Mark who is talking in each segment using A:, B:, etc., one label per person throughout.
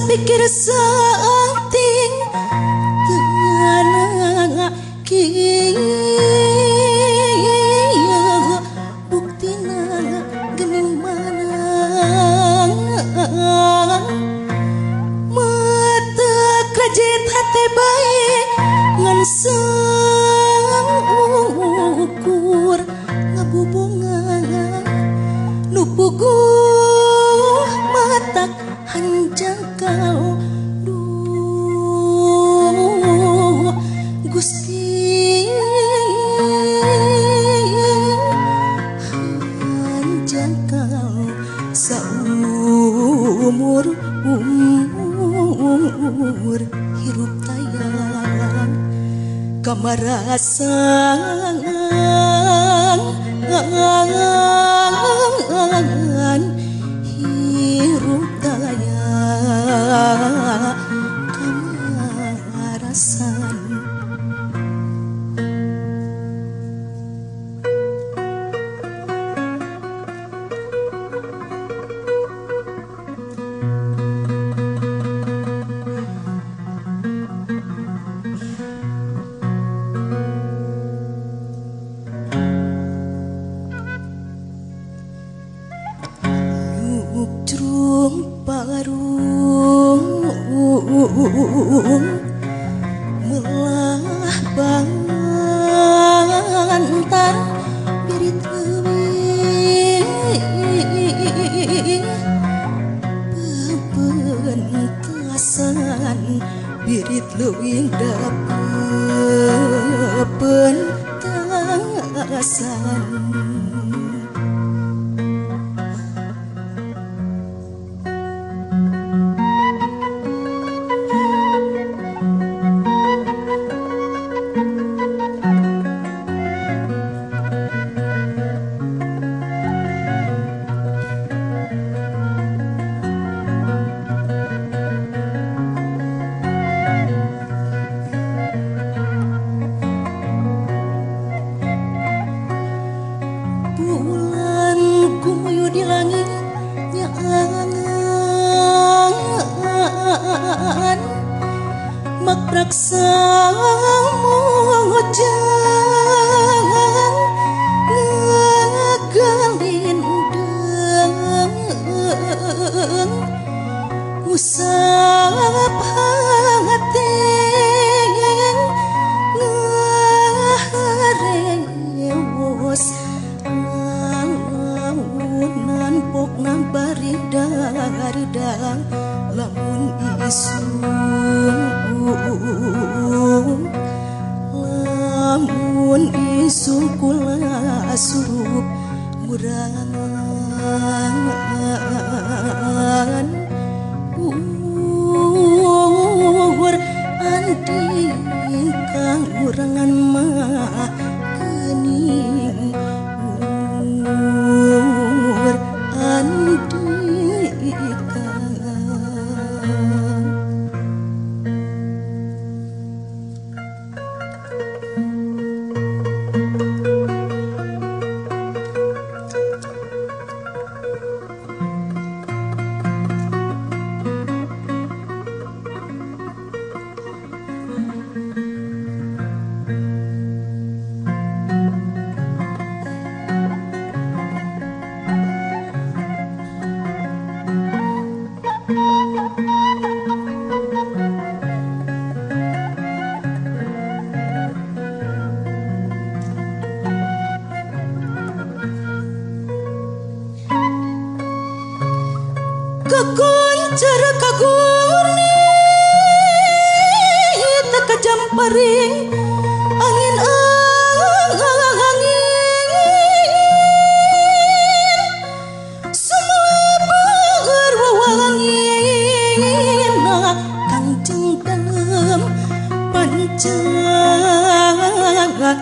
A: sapikir saking tenang bukti gening manang mata krajit hati baik ngan sang ukur ngabubungan nupuguh matak hanjang kau duh Gusti hanjang kau saumur umur hirup tayang kamarasan hirup daya kamarasan melah bantar birit leuwih pepentasan birit leuwih dapetasan makraksa mojang ngagalindeng usap hangateng ngaharewos ngawunan pokna baridang lamun isun lamun isu kula surup murangan anding kang murangan mah gening anding kang kaguncar kaguni tak jamparing angin sumebar wawangin kang jengdem panjang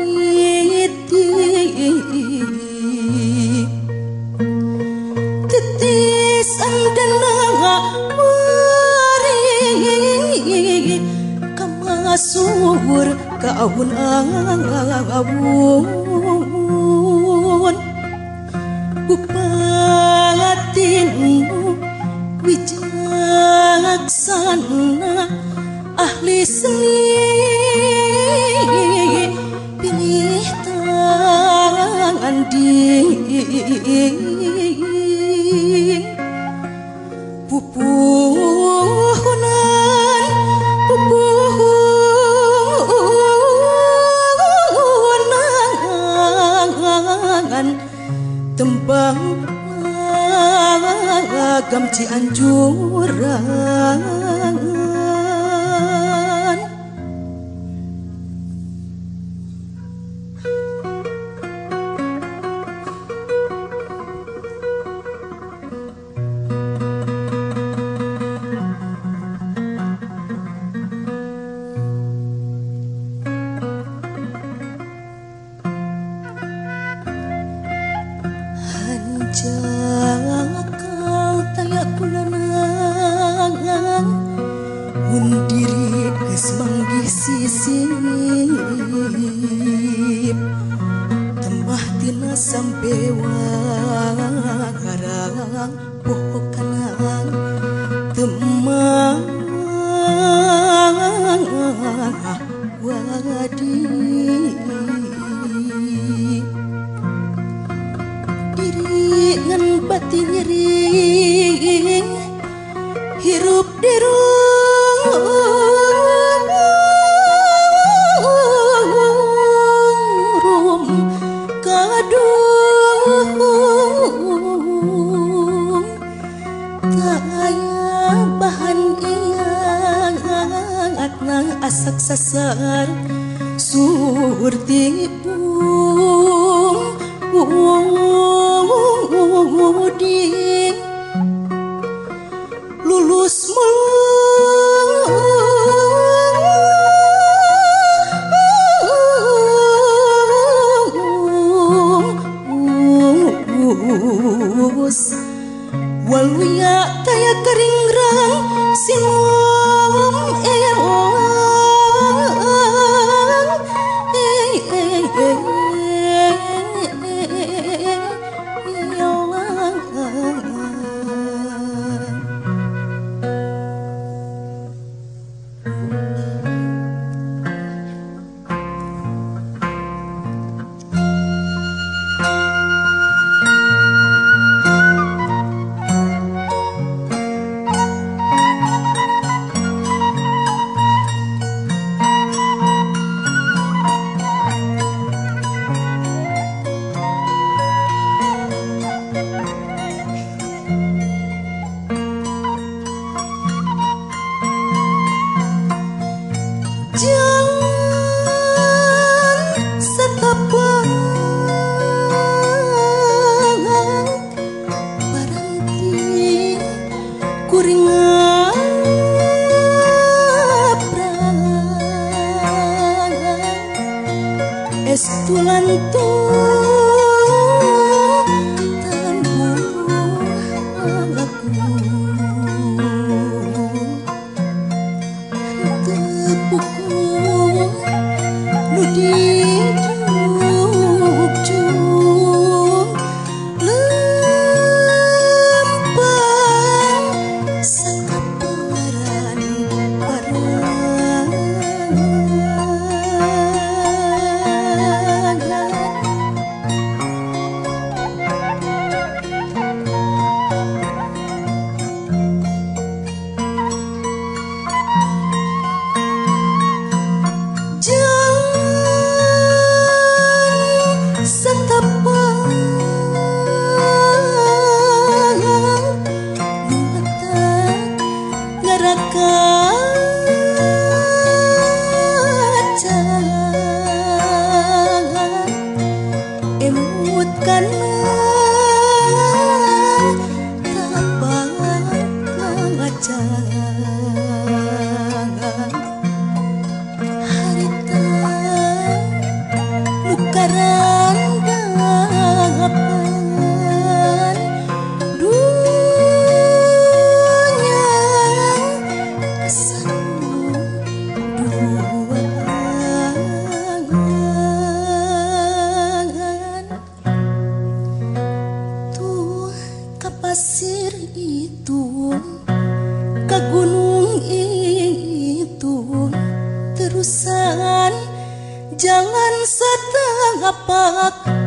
A: Sur kaun awun bupatin wijak tembang agam Cianjuran. Jakal tayak kulanangan mun diri geus manggih sisip tembah tina sampewarang poho kanang temang wadi ngan bati nyering hirup dirum kadung tak aya bahan ingat nang asak sasar surti muding lulus mulus waluya kaya keringrang sinum jangan setapang baranti kuringan prang estulantung pasir itu, ke gunung itu, terusan jangan setengah pak.